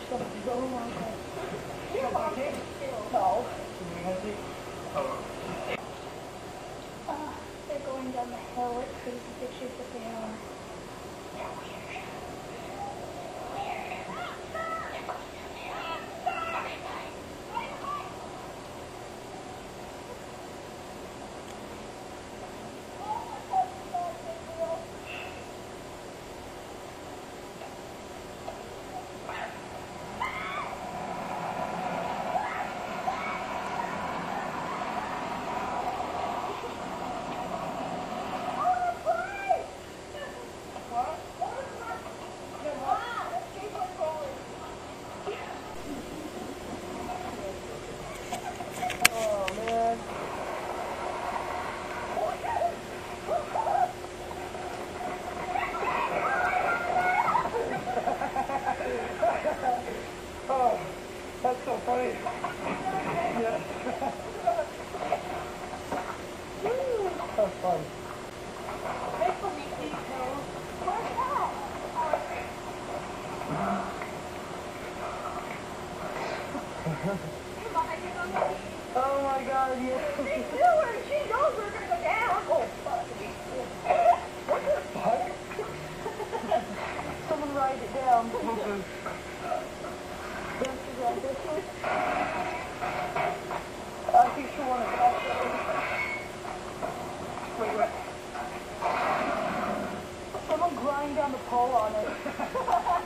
Oh my god. You're walking. No. They're going down the hill. It's crazy pictures that they are. Oh, that's so funny. Yeah. That's fun. Make believe details. Where's that? Oh my god, yeah. She knew her. She knows we're gonna go down. Oh, fuck. What the fuck? Someone write it down. Okay. Don't you write this one? I think she wanted that. Wait. Someone grind down the pole on it.